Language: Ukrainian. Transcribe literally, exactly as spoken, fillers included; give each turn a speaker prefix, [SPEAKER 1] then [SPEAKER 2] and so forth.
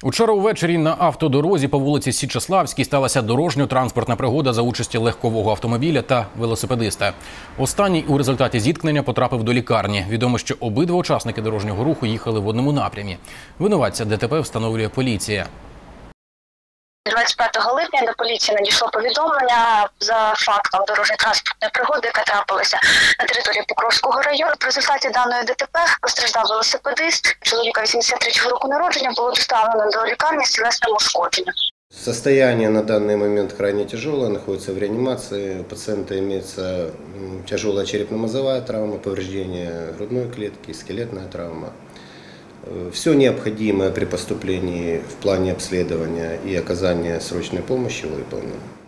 [SPEAKER 1] Учора увечері на автодорозі по вулиці Січеславській сталася дорожньо-транспортна пригода за участі легкового автомобіля та велосипедиста. Останній у результаті зіткнення потрапив до лікарні. Відомо, що обидва учасники дорожнього руху їхали в одному напрямі. Винуватця ДТП встановлює поліція.
[SPEAKER 2] двадцять п'ятого липня до поліції надійшло повідомлення за фактом дорожньо-транспортної пригоди, яка трапилася на території Покровського району. В результаті даної ДТП постраждав велосипедист, чоловіка вісімдесят третього року народження, було доставлено до лікарні з тілесним ушкодженням.
[SPEAKER 3] Состояние на данный момент крайне тяжелое, находится в реанимации. У пациента имеется тяжелая черепно-мозговая травма, повреждение грудной клетки, скелетная травма. Все необходимое при поступлении в плане обследования и оказания срочной помощи выполнено.